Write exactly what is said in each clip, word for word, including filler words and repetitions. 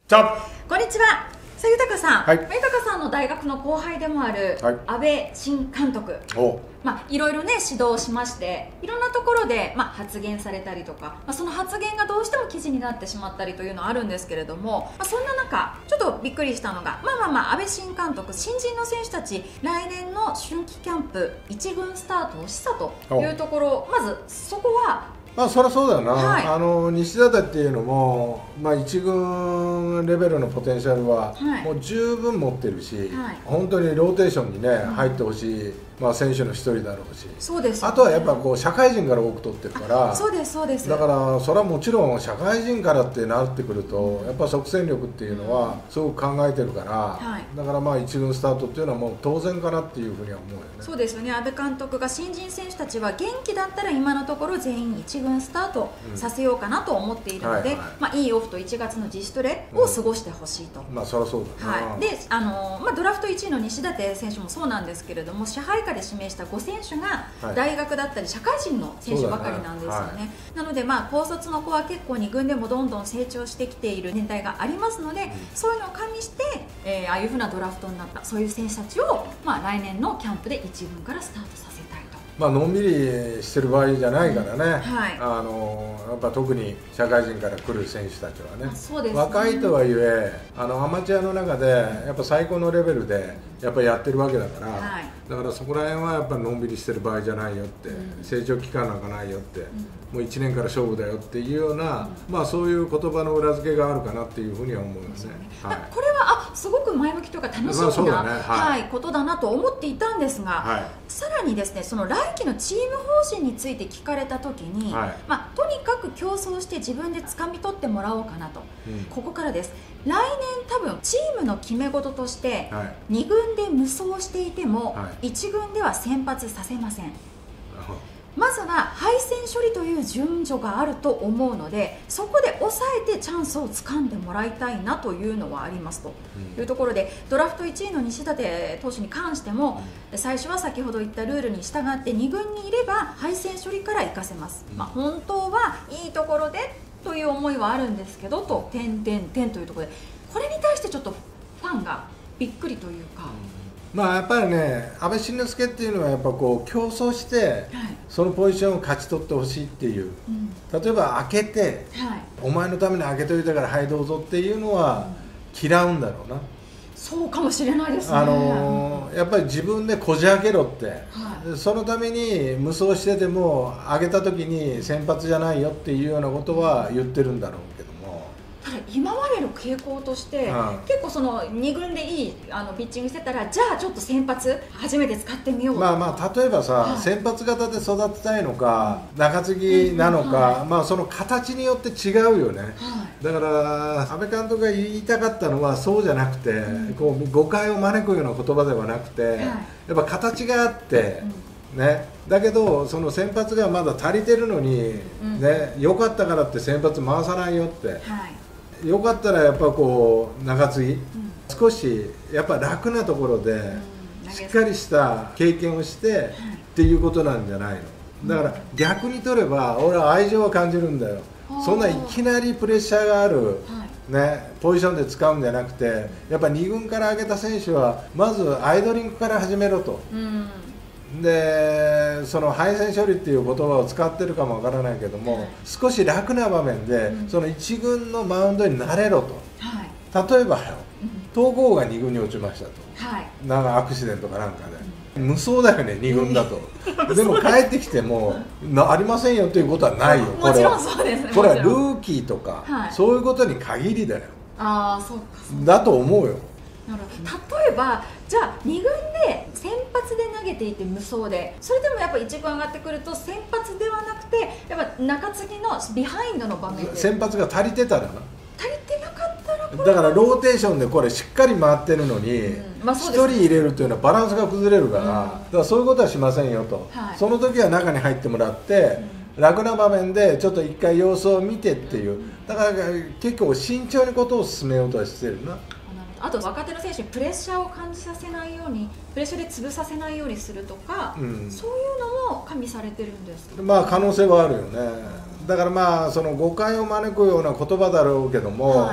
じゃこんにちは。さあ、豊さん、 はい、 豊さんの大学の後輩でもある阿部新監督、 おまあ、いろいろね指導をしまして、いろんなところで、まあ、発言されたりとか、まあ、その発言がどうしても記事になってしまったりというのはあるんですけれども、まあ、そんな中ちょっとびっくりしたのが、まあまあまあ阿部新監督、新人の選手たち来年の春季キャンプ一軍スタートを示唆というところ、まずそこはまあそりゃそうだよな、 はい、 あの西舘っていうのも、まあ、一軍レベルのポテンシャルはもう十分持ってるし、はい、本当にローテーションにね、うん、入ってほしい、まあ、選手の一人だろうし、 そうです、ね、 あとはやっぱこう社会人から多く取ってるから、 そうですそうです、 だからそれはもちろん社会人からってなってくると、うん、やっぱ即戦力っていうのはすごく考えてるから、はい、だからまあ一軍スタートっていうのはもう当然かなっていうふうには思うよね。 そうですよね。阿部監督が新人選手たちは元気だったら今のところ全員一軍スタートさせようかなと思っているので、まあいいオフといちがつの自主トレを過ごしてほしいと、うん、 まあそりゃそうだな、 はい、であの、まあ、ドラフトいちいの西舘選手もそうなんですけれども、支配下で指名したご選手が大学だったり社会人の選手ばかりなんですよね、はい、なのでまあ高卒の子は結構に軍でもどんどん成長してきている年代がありますので、うん、そういうのを加味して、えー、ああいうふうなドラフトになったそういう選手たちを、まあ、来年のキャンプでいち軍からスタートさせたいと。 まあのんびりしてる場合じゃないからね、うん、 はい、 あのやっぱ特に社会人から来る選手たちはね、 そうですね、 若いとはいえあのアマチュアの中でやっぱ最高のレベルでやっぱやってるわけだから、はい、だからそこら辺はやっぱのんびりしてる場合じゃないよって、うん、成長期間なんかないよって、うん、もういちねんから勝負だよっていうような、うん、まあそういう言葉の裏付けがあるかなっていうふうには思いますね。 はい、これはあすごく前向きというか楽しみな、まあね、はいはい、ことだなと思っていたんですが、はい、さらにですね、その来季のチーム方針について聞かれたときに、はい、まあ、とにかく競争して自分で掴み取ってもらおうかなと、うん、ここからです。来年多分チームの決め事として、はい、に軍で無双していても、はい、いち軍では先発させません。まずは敗戦処理という順序があると思うので、そこで抑えてチャンスを掴んでもらいたいなというのはありますというところで、ドラフトいちいの西舘投手に関しても、最初は先ほど言ったルールに従ってに軍にいれば敗戦処理から行かせます、まあ、本当はいいところでという思いはあるんですけどと点点点というところで、これに対してちょっとファンがびっくりというか、 まあやっぱりね、阿部慎之助っていうのはやっぱこう競争して、はい、そのポジションを勝ち取ってほしいっていう、うん、例えば開けて、はい、お前のために開けといたからはいどうぞっていうのは嫌うんだろうな、うん、 そうかもしれないですね。 あのー、やっぱり自分でこじ開けろって、はい、そのために無双してても上げた時に先発じゃないよっていうようなことは言ってるんだろうけども、 ただ今までの傾向として、うん、結構そのに軍でいいあのピッチングしてたら、じゃあちょっと先発初めて使ってみようとか、 まあまあ例えばさ、はい、先発型で育てたいのか、うん、中継ぎなのか、はい、まあその形によって違うよね、はい、だから阿部監督が言いたかったのはそうじゃなくて、うん、こう誤解を招くような言葉ではなくて、はい、やっぱ形があって、うん、ね、だけどその先発がまだ足りてるのに、うん、ね、良かったからって先発回さないよって、はい、よかったらやっぱこう中継ぎ、うん、少しやっぱ楽なところで、うん、しっかりした経験をして、はい、っていうことなんじゃないの。だから逆に取れば俺は愛情を感じるんだよ。そんないきなりプレッシャーがある、はい、ね、ポジションで使うんじゃなくて、やっぱに軍から上げた選手はまずアイドリングから始めろと、うん、でその敗戦処理っていう言葉を使ってるかもわからないけども、はい、少し楽な場面で、うん、そのいち軍のマウンドになれろと、はい、例えばよ、東郷がに軍に落ちましたと、はい、なんかアクシデントかなんかで、うん、無双だよねに軍だとでも帰ってきてもなありませんよということはないよ。 もちろんそうですね。 これはルーキーとか、はい、そういうことに限りだよ。 ああ、そうかそうだと思うよ。 なるほど。例えばじゃあに軍で先発で投げていて無双で、それでもやっぱいち軍上がってくると先発ではなくてやっぱ中継ぎのビハインドの場面で先発が足りてたらな、 足りてなかったらだからローテーションでこれしっかり回ってるのに、うん、まあ、ひとり入れるというのはバランスが崩れるから、うん、だからそういうことはしませんよと、はい、その時は中に入ってもらって、うん、楽な場面でちょっと一回様子を見てっていう、だから結構慎重にことを進めようとはしてるな。 あと若手の選手にプレッシャーを感じさせないように、プレッシャーで潰させないようにするとか、うん、そういうのも加味されてるんですか。 まあ可能性はあるよね。だからまあその誤解を招くような言葉だろうけども、はい、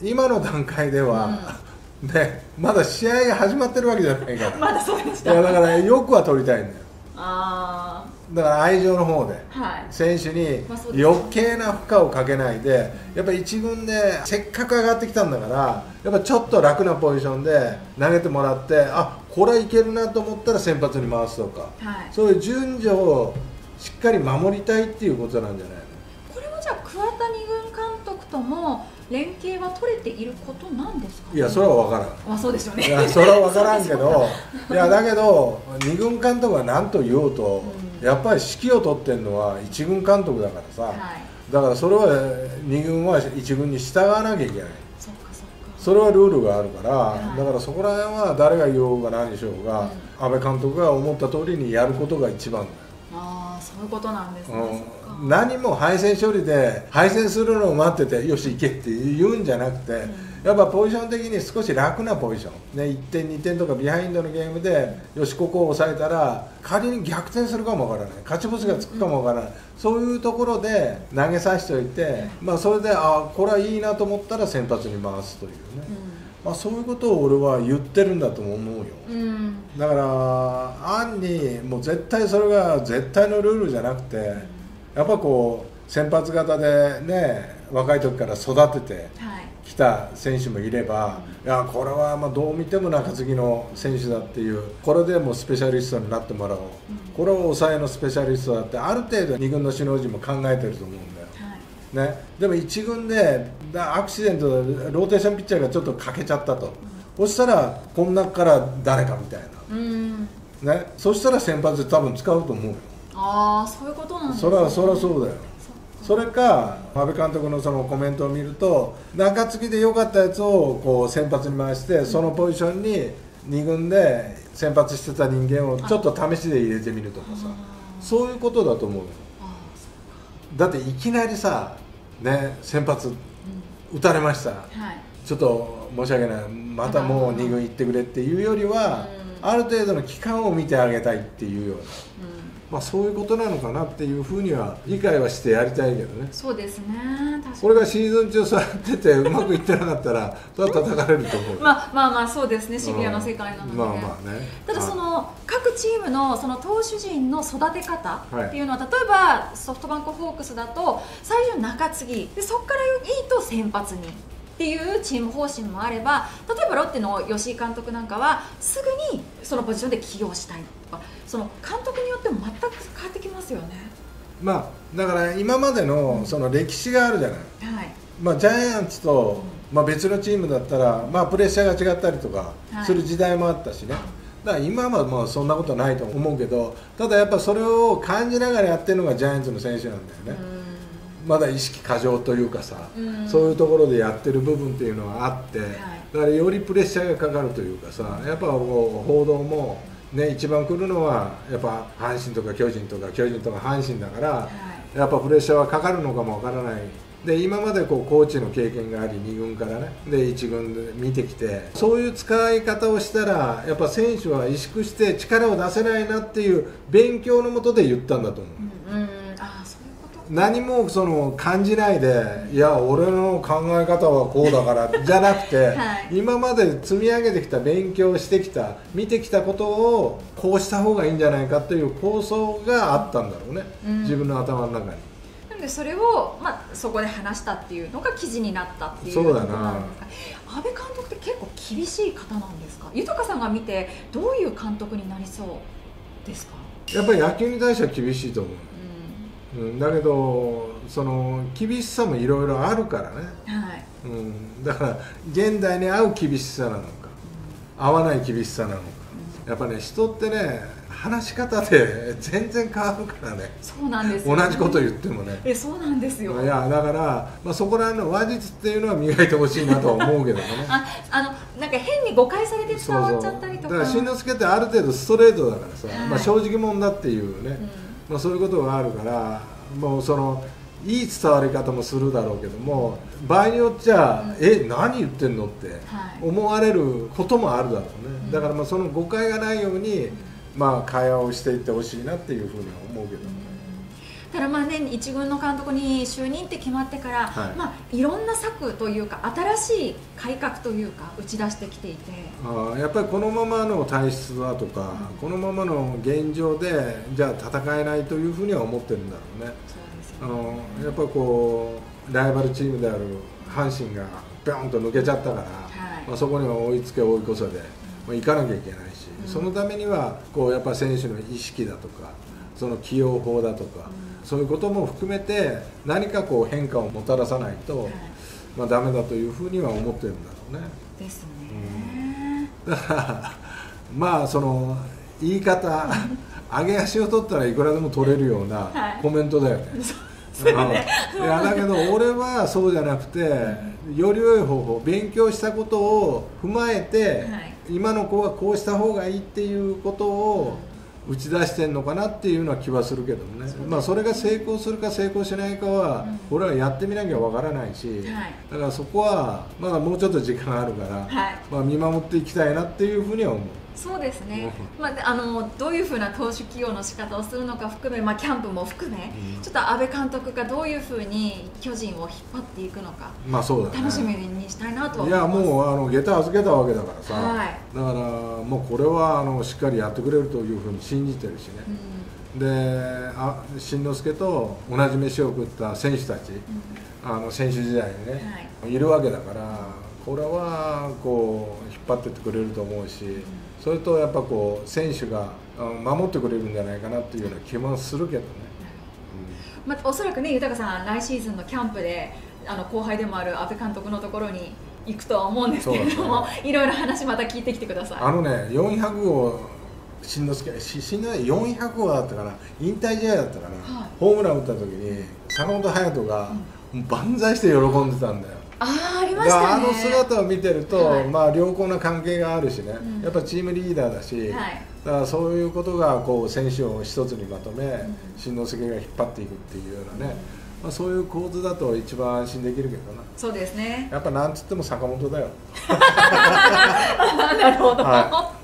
今の段階では、うん、ね、まだ試合が始まってるわけじゃないからまだそうでした。 いやだからよくは取りたいんだよ。 あだから愛情の方で、 はい、 選手に余計な負荷をかけないで、やっぱり一軍でせっかく上がってきたんだから、やっぱちょっと楽なポジションで投げてもらって、あ、これはいけるなと思ったら先発に回すとか、はい、そういう順序をしっかり守りたいっていうことなんじゃないの。 これはじゃあ桑田二軍監督とも連携は取れていることなんですか、ね、 いや、それは分からん。 あ、そうですよね。 いや、それは分からんけどいやだけど二軍監督は何と言おうと、うん、やっぱり指揮を取ってるのは一軍監督だからさ、はい、だからそれは二軍は一軍に従わなきゃいけない。そっかそっか、それはルールがあるから、はい、だからそこら辺は誰が言おうが何しようが、うん、安倍監督が思った通りにやることが一番だよ。 ああ、そういうことなんですね。 うん、何も敗戦処理で敗戦するのを待っててよし行けって言うんじゃなくて、うん、やっぱポジション的に少し楽なポジション、ね、いってんにてんとかビハインドのゲームでよしここを抑えたら仮に逆転するかもわからない、勝ち星がつくかもわからない、うん、そういうところで投げさせておいて、まあ、それであこれはいいなと思ったら先発に回すというね、うん、まあ、そういうことを俺は言ってるんだと思うよ、うん、だから案にもう絶対それが絶対のルールじゃなくて、やっぱこう先発型でね、若い時から育ててきた選手もいれば、はい、いやこれはまあどう見ても中継ぎの選手だっていう、これでもうスペシャリストになってもらおう、うん、これを抑えのスペシャリストだってある程度に軍の首脳陣も考えてると思うんだよ、はい、ね、でもいち軍でアクシデントでローテーションピッチャーがちょっと欠けちゃったと、うん、そしたらこの中から誰かみたいな、うん、ね、そしたら先発で多分使うと思うよ。 ああ、そういうことなんですね。 そりゃそりゃそうだよ。それか安倍監督のそのコメントを見ると、中継ぎで良かったやつをこう先発に回して、そのポジションにに軍で先発してた人間をちょっと試しで入れてみるとかさ、そういうことだと思うよ。だっていきなりさ、ね、先発打たれました、うん、はい、ちょっと申し訳ない、またもうに軍行ってくれっていうよりは、うん、ある程度の期間を見てあげたいっていうような、うん、まあ、そういうことなのかなっていうふうには理解はしてやりたいけどね。 そうですね、確かに。 これがシーズン中座っててうまくいってなかったらそれは叩かれると思うまあまあまあ、そうですね、シビアな世界なので、まあまあね、ただその各チームのその投手陣の育て方っていうのは、はい、例えばソフトバンクホークスだと最初中継ぎで、そこからいいと先発にっていうチーム方針もあれば、例えばロッテの吉井監督なんかはすぐにそのポジションで起用したいとか、その監督によっても全く変わってきますよね。まあ、だから今までのその歴史があるじゃない、うん、はい、まあ、ジャイアンツと、まあ、別のチームだったら、まあ、プレッシャーが違ったりとかする時代もあったしね、はい、だから今はまあそんなことないと思うけど、ただやっぱそれを感じながらやってるのがジャイアンツの選手なんだよね、うん、まだ意識過剰というかさ、うん、そういうところでやってる部分っていうのはあって、はい、だからよりプレッシャーがかかるというかさ、やっぱこう報道もね、一番来るのはやっぱ阪神とか巨人とか巨人とか阪神だから、はい、やっぱプレッシャーはかかるのかもわからない。で今までこうコーチの経験がありに軍からねでいち軍で見てきて、そういう使い方をしたらやっぱ選手は萎縮して力を出せないなっていう勉強のもとで言ったんだと思う、うんうん、あ、そういうこと。何もその感じないで、いや俺の考え方はこうだからじゃなくて、はい、今まで積み上げてきた勉強してきた見てきたことをこうした方がいいんじゃないかという構想があったんだろうね、うん、自分の頭の中に。 でそれを、まあ、そこで話したっていうのが記事になったっていうことなんですか。安倍監督って結構厳しい方なんですか。豊さんが見てどういう監督になりそうですか。 やっぱり野球に対しては厳しいと思う、うんうん、だけどその厳しさもいろいろあるからね、はい、うん、だから現代に合う厳しさなのか、うん、合わない厳しさなのか、うん、やっぱね人ってね話し方で全然変わるからね。 そうなんですよ、ね、 同じこと言ってもね。 え、そうなんですよ。 いやだから、まあ、そこら辺の話術っていうのは磨いてほしいなとは思うけどねああのなんか変に誤解されて伝わっちゃったりとか。 そうそう、だから慎之介ってある程度ストレートだからさ、はい、まあ、正直者だっていうね、うん、まあ、そういうことがあるからもうそのいい伝わり方もするだろうけども、場合によっちゃ、うん、え何言ってんのって思われることもあるだろうね、うん、だからまあその誤解がないように、うん、まあ会話をしていってほしいなっていうふうには思うけどね。 ただまあね、一軍の監督に就任って決まってから、はい、まあ、いろんな策というか新しい改革というか打ち出してきていて、 あやっぱりこのままの体質だとか、うん、このままの現状でじゃあ戦えないというふうには思ってるんだろうね。 そうですよね。あのやっぱりこうライバルチームである阪神がピョンと抜けちゃったから、はい、まあ、そこには追いつけ追い越せで、まあ、行かなきゃいけないし、うん、そのためにはこうやっぱ選手の意識だとか、その起用法だとか、うん、そういうことも含めて何かこう変化をもたらさないと、はい、まあ、ダメだというふうには思ってるんだろうね。 ですね、 うん、だからまあその言い方上げ足を取ったらいくらでも取れるようなコメントだよね。はい、いやだけど俺はそうじゃなくて、より良い方法、勉強したことを踏まえて、はい、今の子はこうした方がいいっていうことを打ち出してんのかなっていうような気はするけどね。まあそれが成功するか成功しないかは、うん、俺はやってみなきゃわからないし、はい、だからそこはまだもうちょっと時間があるから、はい、まあ見守っていきたいなっていうふうには思う。 そうですね、まあ、あのどういうふうな投手起用の仕方をするのか含め、まあ、キャンプも含め、うん、ちょっと阿部監督がどういうふうに巨人を引っ張っていくのか、 まあそうだね、 楽しみにしたいなと思います。 いやもうあの下駄預けたわけだからさ、はい、だからもうこれはあのしっかりやってくれるというふうに信じてるしね、うん、であ新之助と同じ飯を食った選手たち、うん、あの選手時代にね、はい、いるわけだから、これはこう引っ張ってってくれると思うし、うん、それとやっぱこう選手が守ってくれるんじゃないかなっていうような気もするけどね、 うん、まあ、おそらくね、豊さん来シーズンのキャンプであの後輩でもある阿部監督のところに行くとは思うんですけれども、ね、いろいろ話また聞いてきてください。 あのね、よんひゃく号新之助新之助よんひゃく号だったかな、引退試合だったかな、はい、ホームラン打った時に坂本勇人が万歳して喜んでたんだよ。 あありましたね。 あの姿を見てると、はい、まあ良好な関係があるしね、うん、やっぱチームリーダーだし、はい、だからそういうことがこう選手を一つにまとめ、うん、新之助が引っ張っていくっていうようなね、うん、まあ、そういう構図だと一番安心できるけどな。 そうですね。 やっぱなんつっても坂本だよ。 なるほど。 はい